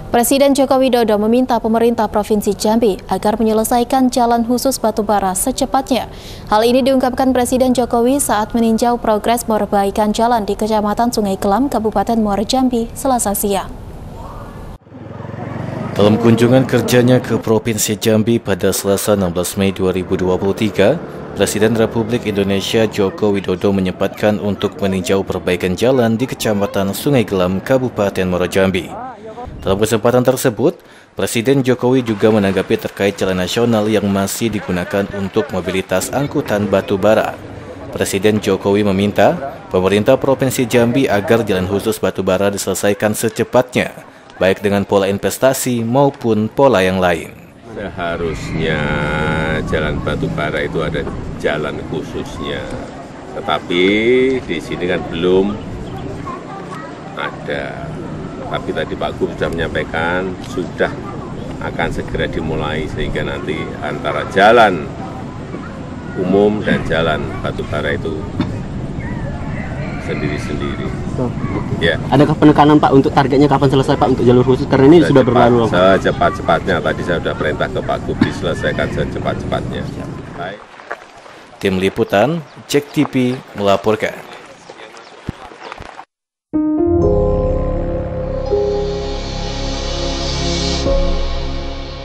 Presiden Joko Widodo meminta pemerintah Provinsi Jambi agar menyelesaikan jalan khusus batubara secepatnya. Hal ini diungkapkan Presiden Jokowi saat meninjau progres perbaikan jalan di Kecamatan Sungai Kelam, Kabupaten Muara Jambi, Selasa siang. Dalam kunjungan kerjanya ke Provinsi Jambi pada Selasa 16 Mei 2023, Presiden Republik Indonesia Joko Widodo menyempatkan untuk meninjau perbaikan jalan di Kecamatan Sungai Kelam, Kabupaten Muara Jambi. Dalam kesempatan tersebut, Presiden Jokowi juga menanggapi terkait jalan nasional yang masih digunakan untuk mobilitas angkutan batu bara. Presiden Jokowi meminta pemerintah Provinsi Jambi agar jalan khusus batu bara diselesaikan secepatnya, baik dengan pola investasi maupun pola yang lain. Seharusnya jalan batu bara itu ada jalan khususnya, tetapi di sini kan belum ada. Tapi tadi Pak Gub sudah menyampaikan sudah akan segera dimulai sehingga nanti antara jalan umum dan jalan batu bara itu sendiri-sendiri. Ya. Adakah penekanan Pak untuk targetnya kapan selesai Pak untuk jalur khusus karena ini sudah berlalu? Secepat-cepatnya tadi saya sudah perintah ke Pak Gub diselesaikan secepat-cepatnya. Tim Liputan, JEK TV melaporkan.